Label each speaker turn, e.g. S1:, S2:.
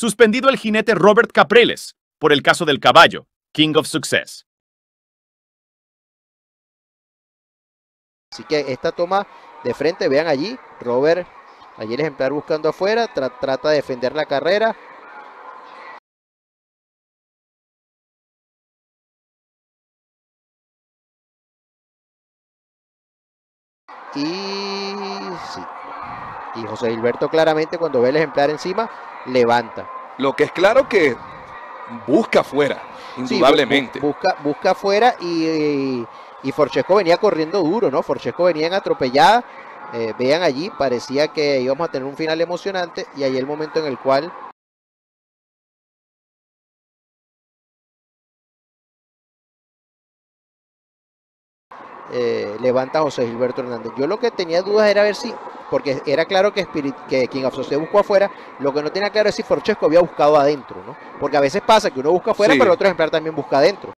S1: Suspendido el jinete Robert Capreles por el caso del caballo, King of Success.
S2: Así que esta toma de frente, vean allí, Robert, allí el ejemplar buscando afuera, trata de defender la carrera. Y sí, y José Gilberto claramente cuando ve el ejemplar encima, levanta.
S3: Lo que es claro que busca afuera, indudablemente.
S2: Sí, busca afuera y Forchesco venía corriendo duro, ¿no? Forchesco venía en atropellada. Vean allí, parecía que íbamos a tener un final emocionante y ahí el momento en el cual levanta a José Gilberto Hernández. Yo lo que tenía dudas era ver si, porque era claro que King of Success buscó afuera, lo que no tenía claro es si Forchesco había buscado adentro, ¿no? Porque a veces pasa que uno busca afuera,
S3: Sí.
S2: pero el otro ejemplar también busca adentro.